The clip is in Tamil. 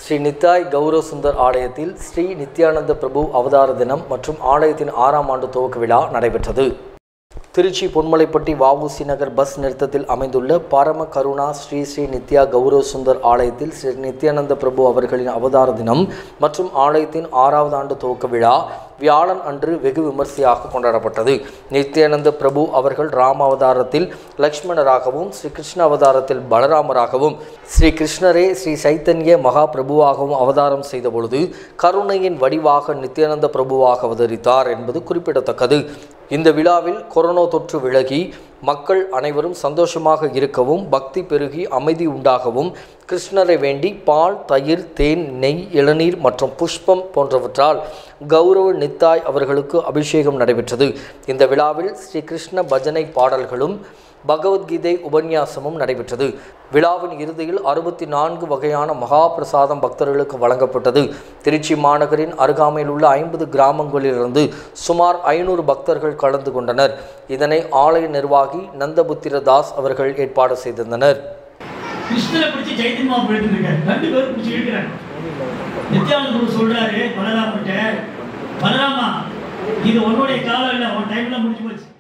ஸ்ரீ நித்தாய் கௌரவ சுந்தர் ஆலயத்தில் ஸ்ரீ நித்யானந்த பிரபு அவதார தினம் மற்றும் ஆலயத்தின் 6ஆம் ஆண்டு துவக்க விழா நடைபெற்றது. திருச்சி பொன்மலைப்பட்டி வஉசி நகர் பஸ் நிறுத்தத்தில் அமைந்துள்ள பரம கருணா ஸ்ரீ ஸ்ரீ நித்யா கௌரவ சுந்தர் ஆலயத்தில் ஸ்ரீ நித்யானந்த பிரபு அவர்களின் அவதார தினம் மற்றும் ஆலயத்தின் 6வது ஆண்டு துவக்க விழா வியாழன் அன்று வெகு விமர்சையாக கொண்டாடப்பட்டது. நித்யானந்த பிரபு அவர்கள் ராம அவதாரத்தில் லக்ஷ்மணராகவும், ஸ்ரீ கிருஷ்ண அவதாரத்தில் பலராமராகவும், ஸ்ரீ கிருஷ்ணரே ஸ்ரீ சைத்தன்ய மகா பிரபுவாகவும் அவதாரம் செய்த பொழுது கருணையின் வடிவாக நித்யானந்த பிரபுவாக அவதரித்தார் என்பது குறிப்பிடத்தக்கது. இந்த விழாவில் கொரோனா தொற்று விலகி மக்கள் அனைவரும் சந்தோஷமாக இருக்கவும், பக்தி பெருகி அமைதி உண்டாகவும் கிருஷ்ணரை வேண்டி பால், தயிர், தேன், நெய், இளநீர் மற்றும் புஷ்பம் போன்றவற்றால் கௌரவ நித்தாய் அவர்களுக்கு அபிஷேகம் நடைபெற்றது. இந்த விழாவில் ஸ்ரீ கிருஷ்ண பஜனை பாடல்களும் பகவத்கீதை உபன்யாசமும் நடைபெற்றது. விழாவின் இறுதியில் 64 வகையான மகா பிரசாதம் பக்தர்களுக்கு வழங்கப்பட்டது. திருச்சி மாநகரின் அருகாமையில் உள்ள 50 கிராமங்களிலிருந்து சுமார் 500 பக்தர்கள் கலந்து கொண்டனர். இதனை ஆலய நிர்வாகி நந்தபுத்திர தாஸ் அவர்கள் ஏற்பாடு செய்திருந்தனர். கிருஷ்ணரை பிடிச்சி சைத்தன்யமா போயிட்டு இருக்காரு, 2 பேரும் பிடிச்சி இழுக்கிறாங்க. நித்யானந்த சொல்றாரு பலராம, இது உன்னுடைய காலம் இல்லை, உன் டைம்ல முடிஞ்சு போச்சு.